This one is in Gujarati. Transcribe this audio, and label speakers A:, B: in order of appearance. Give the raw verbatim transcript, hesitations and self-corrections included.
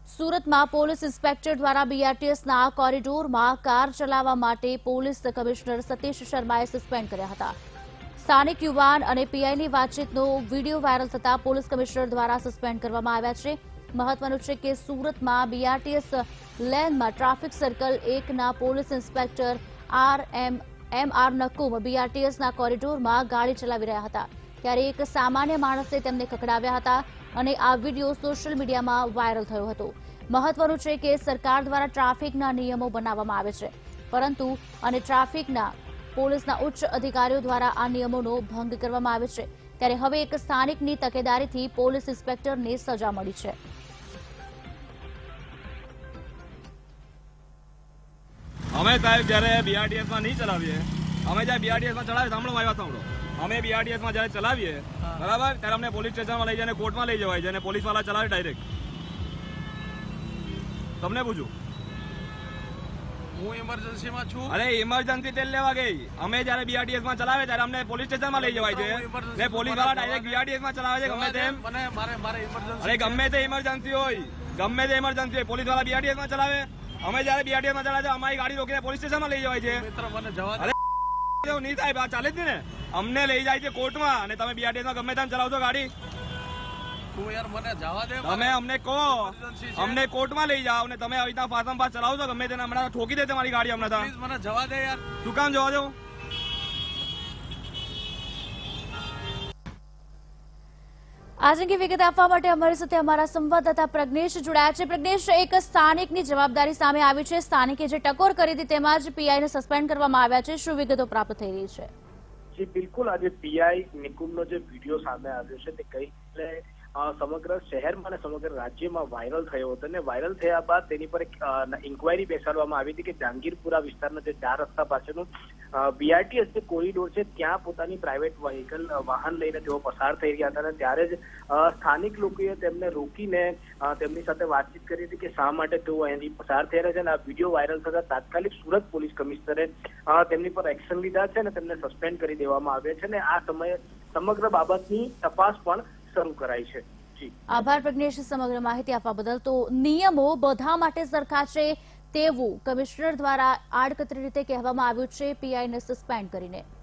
A: સુરત માં પોલીસ ઇન્સ્પેક્ટર દ્વારા બીઆરટીએસ ના કોરિડોરમાં કાર ચલાવવા માટે પોલીસ કમિશનર સતીશ શર્માએ સસ્પેન્ડ કર્યા હતા। સ્થાનિક યુવાન અને પીઆઈની વાતચીતનો વિડીયો વાયરલ થતા પોલીસ કમિશનર દ્વારા સસ્પેન્ડ કરવામાં આવ્યા છે। મહત્વનું છે કે સુરતમાં બીઆરટીએસ લેનમાં ટ્રાફિક સર્કલ એકના police inspector R M M R Nakum બીઆરટીએસના કોરિડોરમાં ગાડી ચલાવી રહ્યા હતા ત્યારે એક સામાન્ય માણસે તેમને ખખડાવ્યા હતા અને આ વિડીયો સોશિયલ મીડિયામાં વાયરલ થયો હતો। મહત્વનું છે કે સરકાર દ્વારા ટ્રાફિકના નિયમો બનાવવામાં આવે છે પરંતુ અને ટ્રાફિકના પોલીસના ઉચ્ચ અધિકારીઓ દ્વારા આ નિયમોનો ભંગ કરવામાં આવે છે ત્યારે હવે એક સ્થાનિકની તકેદારીથી પોલીસ ઇન્સ્પેક્ટરને સજા મળી છે।
B: અમે સાહેબ જ્યારે બીઆરટીએસમાં નહીં ચલાવીએ અમે જ્યારે બીઆરટીએસમાં ચલાવીએ સાંભળો મારી વાત સાંભળો અમે બીઆરટીએસમાં જ્યારે ચલાવીએ બરાબર ત્યારે અમને પોલીસ સ્ટેશનમાં લઈ જાય કોર્ટમાં લઈ જવાય છે અને પોલીસવાળા ચલાવે ડાયરેક્ટ। તમને પૂછું
C: હું ઇમરજન્સીમાં છું।
B: અરે ઇમરજન્સી તેલ લેવા ગઈ અમે જ્યારે બીઆરટીએસમાં ચલાવે ત્યારે અમને પોલીસ સ્ટેશનમાં લઈ જવાય છે ને પોલીસવાળા ડાયરેક્ટ બીઆરટીએસમાં ચલાવે છે ગમે તેમ
C: મને મારે મારે ઇમરજન્સી
B: અરે ગમે તે ઇમરજન્સી હોય ગમે તે ઇમરજન્સી હોય પોલીસવાળા બીઆરટીએસમાં ચલાવે અમે જ્યારે બીઆરટીએસમાં ચલાવે છે અમારી ગાડી રોકીને પોલીસ સ્ટેશનમાં લઈ જવાય છે।
C: મિત્ર મને જવા
B: અરે નહીં સાહેબ આ ચાલે જ નહીં ને અમને લઈ જાય છે કોર્ટમાં અને તમે બીઆરટીએસમાં ગમે તેમ ચલાવશો ગાડી
C: તું યાર મને જવા દે
B: તમે અમને કહો અમને કોર્ટમાં લઈ જાઓ ને તમે આવી રીતના ફાસમ ફાસ ચલાવશો ગમે તેને હમણાં ઠોકી દે તમારી ગાડી હમણાં
C: પ્લીઝ મને જવા દે યાર
B: શું કામ જવા દો।
A: आज की विगत आपवा माटे अमारी साथे अमारा संवाददाता प्रज्ञेश जोड़ाया छे। प्रज्ञेश, एक स्थानिकनी जवाबदारी सामे आवी छे, स्थानिके जे टकोर करी हती तेमां ज पीआई ने सस्पेन्ड करवामां आव्या छे, शुं विगतो प्राप्त थई रही छे?
D: जी बिल्कुल, आज पीआई निकुमनो जे विडियो सामे आव्यो छे ते कई समग्र शहर में समग्र राज्य में वायरल थयो हतो ने वायरल थया बाद तेनी पर एक इंक्वायरी बेसाडवामां आवी हती के जहांगीरपुरा विस्तारना जे चार रस्ता पासेनुं बीआरटीएस जे कोरिडोर छे त्यां पोतानी प्राइवेट व्हीकल वाहन लईने तेओ पसार थई रह्या हता। त्यारे ज स्थानिक लोकोए तेमने रोकीने तेमनी साथे वातचीत करी हती के शा माटे तेओ અહીંથી પસાર થઈ રહ્યા છે અને આ વિડીયો વાયરલ થતા તાત્કાલિક સુરત પોલીસ કમિશનરે તેમની પર એક્શન લીધા છે અને તેમને સસ્પેન્ડ કરી દેવામાં આવ્યા છે અને આ સમયે સમગ્ર બાબતની તપાસ પણ શરૂ કરાઈ છે। જી
A: આભાર પ્રજ્ઞેશ સમગ્ર માહિતી આપવા બદલ। તો નિયમો બધા માટે સરખા છે તેવું કમિશનર દ્વારા આડકતરી રીતે કહેવામાં આવ્યું છે પીઆઈને સસ્પેન્ડ કરીને।